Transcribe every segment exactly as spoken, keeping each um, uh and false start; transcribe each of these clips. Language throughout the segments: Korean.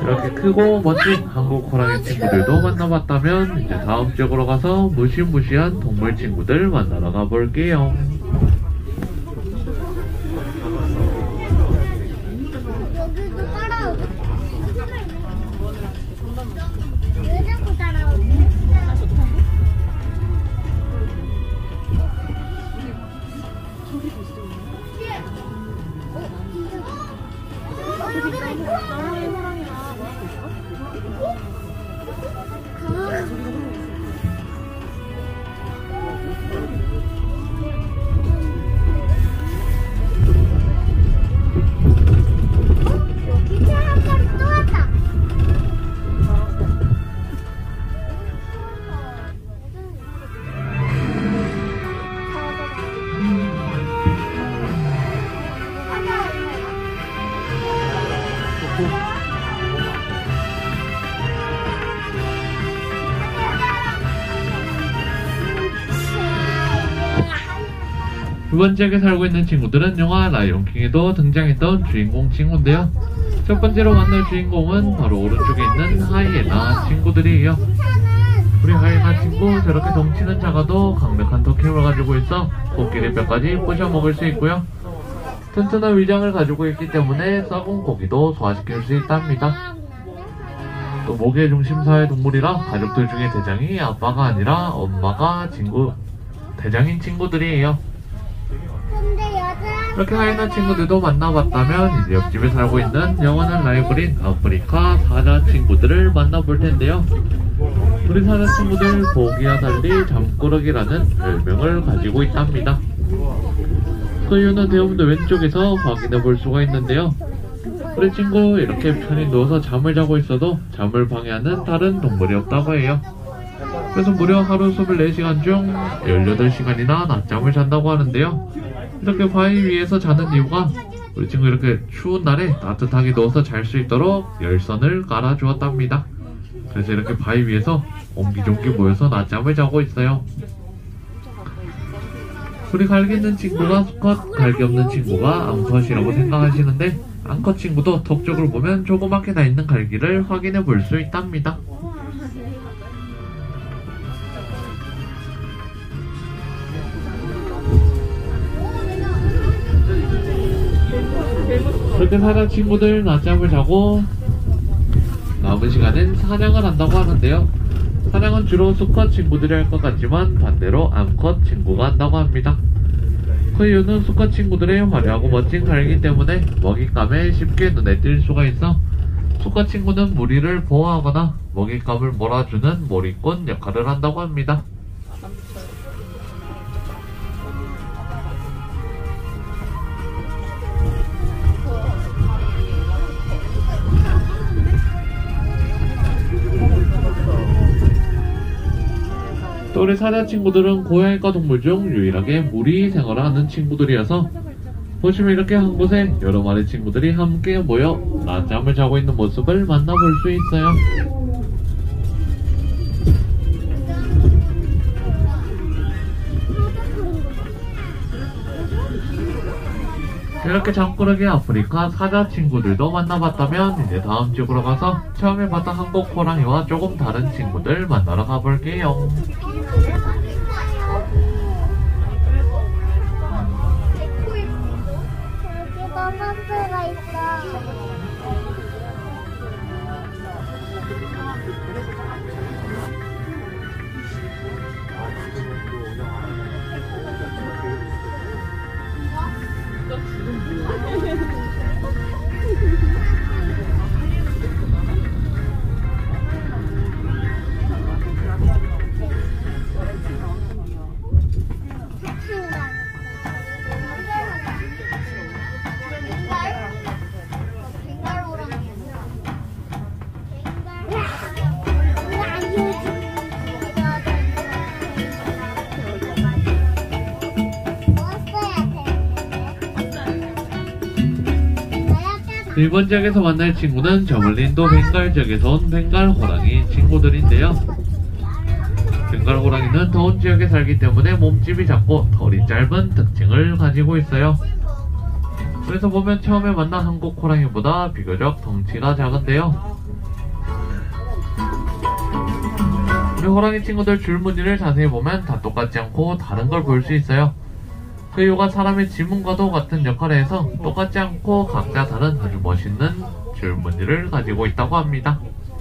이렇게 크고 멋진 한국 호랑이 친구들도 만나봤다면 이제 다음 지역으로 가서 무시무시한 동물 친구들 만나러 가볼게요. 여기도 따라오고. 왜 자꾸 따라오지? 어, 여기도 있어. 이번 지역에 살고 있는 친구들은 영화 라이온킹에도 등장했던 주인공 친구인데요. 첫 번째로 만날 주인공은 바로 오른쪽에 있는 하이에나 친구들이에요. 우리 하이에나 친구 저렇게 덩치는 작아도 강력한 턱힘을 가지고 있어 코끼리 뼈까지 부셔 먹을 수 있고요. 튼튼한 위장을 가지고 있기 때문에 썩은 고기도 소화시킬 수 있답니다. 또 목의 중심 사회 동물이라 가족들 중에 대장이 아빠가 아니라 엄마가 친구 대장인 친구들이에요. 이렇게 하이에나 친구들도 만나봤다면 이제 옆집에 살고 있는 영원한 라이벌인 아프리카 사자 친구들을 만나볼 텐데요. 우리 사자 친구들 보기와 달리 잠꾸러기라는 별명을 가지고 있답니다. 그 이유는 대부분 왼쪽에서 확인해 볼 수가 있는데요. 우리 친구 이렇게 편히 누워서 잠을 자고 있어도 잠을 방해하는 다른 동물이 없다고 해요. 그래서 무려 하루 이십사 시간 중 열여덟 시간이나 낮잠을 잔다고 하는데요. 이렇게 바위 위에서 자는 이유가 우리 친구 이렇게 추운 날에 따뜻하게 누워서 잘 수 있도록 열선을 깔아 주었답니다. 그래서 이렇게 바위 위에서 옹기종기 모여서 낮잠을 자고 있어요. 우리 갈기 있는 친구가 수컷, 갈기 없는 친구가 암컷이라고 생각하시는데 암컷 친구도 턱 쪽을 보면 조그맣게 나 있는 갈기를 확인해 볼 수 있답니다. 그렇게 사자 친구들 낮잠을 자고 남은 시간엔 사냥을 한다고 하는데요. 사냥은 주로 수컷 친구들이 할 것 같지만 반대로 암컷 친구가 한다고 합니다. 그 이유는 수컷 친구들의 화려하고 멋진 갈기 때문에 먹잇감에 쉽게 눈에 띌 수가 있어 수컷 친구는 무리를 보호하거나 먹잇감을 몰아주는 몰이꾼 역할을 한다고 합니다. 또 우리 사자 친구들은 고양이과 동물 중 유일하게 무리 생활을 하는 친구들이어서 보시면 이렇게 한 곳에 여러 마리 친구들이 함께 모여 낮잠을 자고 있는 모습을 만나볼 수 있어요. 이렇게 잠꾸러기 아프리카 사자 친구들도 만나봤다면 이제 다음 지역으로 가서 처음에 봤던 한국 호랑이와 조금 다른 친구들 만나러 가볼게요. 버섯가 있어. 일본 지역에서 만날 친구는 저멀린도 벵갈 지역에서 온 벵갈 호랑이 친구들인데요. 벵갈 호랑이는 더운 지역에 살기 때문에 몸집이 작고 털이 짧은 특징을 가지고 있어요. 그래서 보면 처음에 만난 한국 호랑이보다 비교적 덩치가 작은데요. 우리 호랑이 친구들 줄무늬를 자세히 보면 다 똑같지 않고 다른 걸 볼 수 있어요. 그 이유가 사람의 지문과도 같은 역할을 해서 똑같지 않고 각자 다른 아주 멋있는 줄무늬를 가지고 있다고 합니다.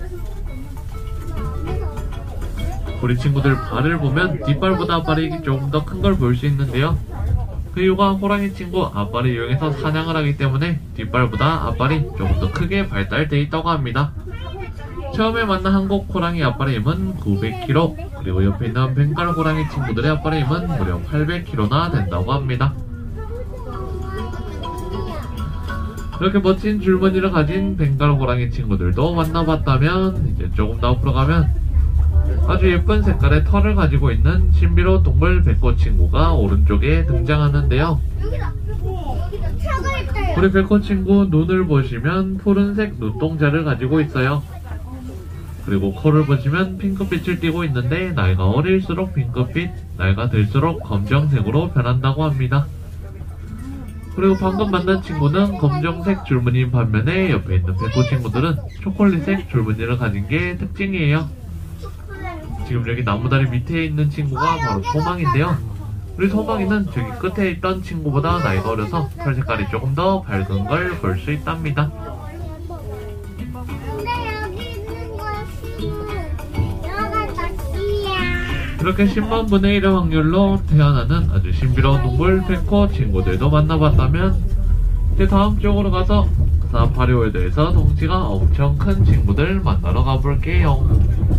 우리 친구들 발을 보면 뒷발보다 앞발이 조금 더 큰 걸 볼 수 있는데요. 그 이유가 호랑이 친구 앞발을 이용해서 사냥을 하기 때문에 뒷발보다 앞발이 조금 더 크게 발달되어 있다고 합니다. 처음에 만난 한국 호랑이 앞발의 힘은 구백 킬로그램, 그리고 옆에 있는 벵갈 호랑이 친구들의 앞발의 힘은 무려 팔백 킬로그램나 된다고 합니다. 이렇게 멋진 줄무늬를 가진 벵갈 호랑이 친구들도 만나봤다면, 이제 조금 더 앞으로 가면 아주 예쁜 색깔의 털을 가지고 있는 신비로운 동물 백호 친구가 오른쪽에 등장하는데요. 우리 백호 친구 눈을 보시면 푸른색 눈동자를 가지고 있어요. 그리고 코를 보시면 핑크빛을 띠고 있는데, 나이가 어릴수록 핑크빛, 나이가 들수록 검정색으로 변한다고 합니다. 그리고 방금 만난 친구는 검정색 줄무늬인 반면에 옆에 있는 백호 친구들은 초콜릿색 줄무늬를 가진 게 특징이에요. 지금 여기 나무다리 밑에 있는 친구가 바로 소망인데요. 우리 소망이는 저기 끝에 있던 친구보다 나이가 어려서 털 색깔이 조금 더 밝은 걸 볼 수 있답니다. 이렇게 십만 분의 일의 확률로 태어나는 아주 신비로운 동물 백호 친구들도 만나봤다면, 이제 다음 쪽으로 가서 사파리월드에서 덩치가 엄청 큰 친구들 만나러 가볼게요.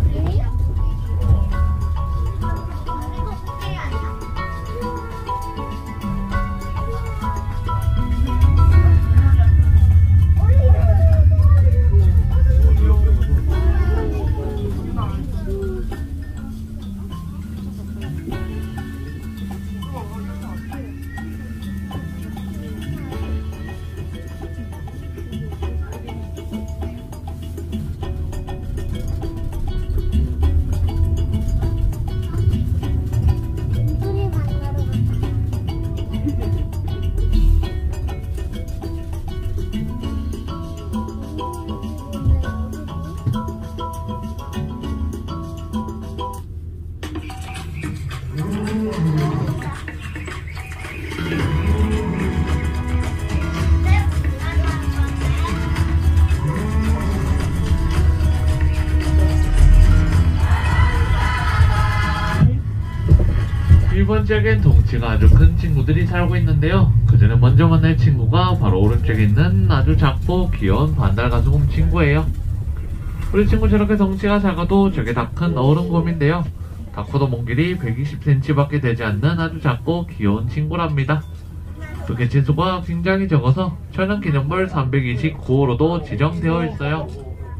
이번 지역엔 덩치가 아주 큰 친구들이 살고 있는데요. 그 전에 먼저 만날 친구가 바로 오른쪽에 있는 아주 작고 귀여운 반달가슴곰 친구예요. 우리 친구 저렇게 덩치가 작아도 저게 다 큰 어른곰인데요. 다 커도 몸 길이 백이십 센티미터 밖에 되지 않는 아주 작고 귀여운 친구랍니다. 그 개체수가 굉장히 적어서 천연기념물 삼백이십구 호로도 지정되어 있어요.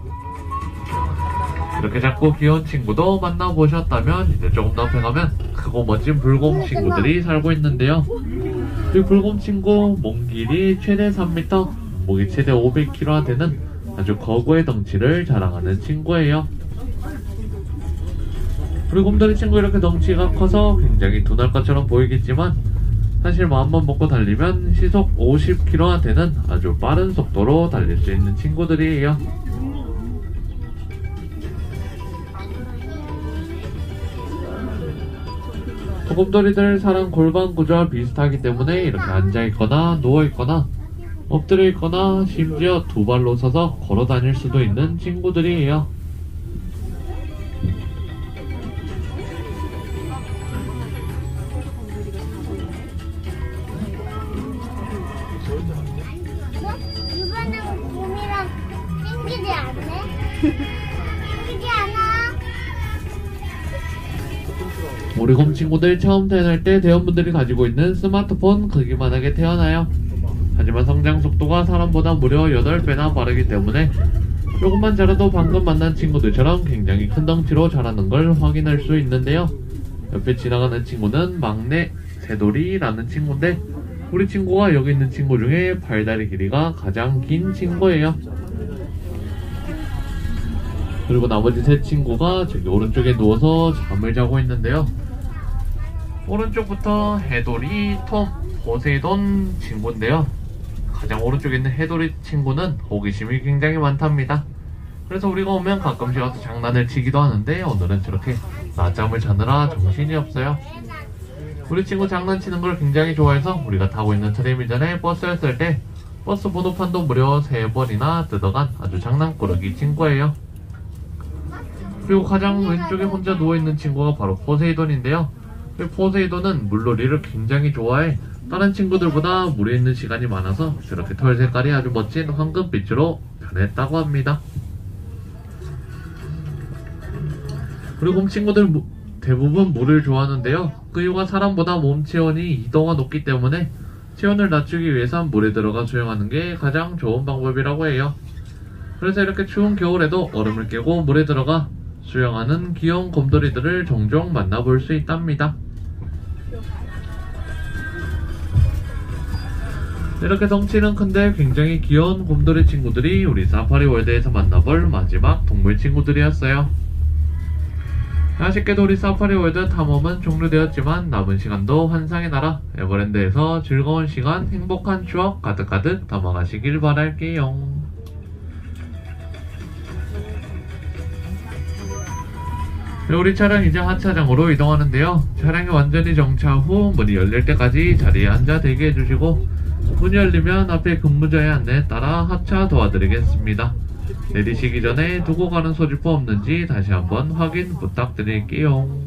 이렇게 작고 귀여운 친구도 만나보셨다면, 이제 조금 더 앞에 가면 크고 멋진 불곰 친구들이 살고 있는데요. 이 불곰 친구 몸 길이 최대 삼 미터, 목이 최대 오백 킬로그램나 되는 아주 거구의 덩치를 자랑하는 친구예요. 불곰돌이 친구 이렇게 덩치가 커서 굉장히 둔할 것처럼 보이겠지만, 사실 마음만 먹고 달리면 시속 오십 킬로미터나 되는 아주 빠른 속도로 달릴 수 있는 친구들이에요. 소금돌이들 사람 골반 구조와 비슷하기 때문에 이렇게 앉아있거나 누워있거나 엎드려있거나 심지어 두 발로 서서 걸어 다닐 수도 있는 친구들이에요. 이번엔 곰이랑 땡기지 않네? 땡기지 않아? 우리 곰 친구들 처음 태어날 때 대원분들이 가지고 있는 스마트폰 크기만하게 태어나요. 하지만 성장 속도가 사람보다 무려 여덟 배나 빠르기 때문에 조금만 자라도 방금 만난 친구들처럼 굉장히 큰 덩치로 자라는 걸 확인할 수 있는데요. 옆에 지나가는 친구는 막내 새돌이라는 친구인데, 우리 친구가 여기 있는 친구 중에 발다리 길이가 가장 긴 친구예요. 그리고 나머지 세 친구가 저기 오른쪽에 누워서 잠을 자고 있는데요. 오른쪽부터 해돌이, 톰, 포세이돈 친구인데요. 가장 오른쪽에 있는 해돌이 친구는 호기심이 굉장히 많답니다. 그래서 우리가 오면 가끔씩 와서 장난을 치기도 하는데 오늘은 저렇게 낮잠을 자느라 정신이 없어요. 우리 친구 장난치는 걸 굉장히 좋아해서 우리가 타고 있는 텔레비전에 버스였을 때 버스 번호판도 무려 세 번이나 뜯어간 아주 장난꾸러기 친구예요. 그리고 가장 왼쪽에 혼자 누워있는 친구가 바로 포세이돈인데요. 포세이돈은 물놀이를 굉장히 좋아해 다른 친구들보다 물에 있는 시간이 많아서 저렇게 털 색깔이 아주 멋진 황금빛으로 변했다고 합니다. 그리고 곰 친구들 대부분 물을 좋아하는데요. 그 이유가 사람보다 몸 체온이 이 도가 높기 때문에 체온을 낮추기 위해서 물에 들어가 수영하는 게 가장 좋은 방법이라고 해요. 그래서 이렇게 추운 겨울에도 얼음을 깨고 물에 들어가 수영하는 귀여운 곰돌이들을 종종 만나볼 수 있답니다. 이렇게 덩치는 큰데 굉장히 귀여운 곰돌이 친구들이 우리 사파리 월드에서 만나볼 마지막 동물 친구들이었어요. 아쉽게도 우리 사파리 월드 탐험은 종료되었지만 남은 시간도 환상의 나라 에버랜드에서 즐거운 시간, 행복한 추억 가득가득 담아가시길 바랄게요. 우리 차량 이제 하차장으로 이동하는데요. 차량이 완전히 정차 후 문이 열릴 때까지 자리에 앉아 대기해주시고 문이 열리면 앞에 근무자의 안내에 따라 하차 도와드리겠습니다. 내리시기 전에 두고 가는 소지품 없는지 다시 한번 확인 부탁드릴게요.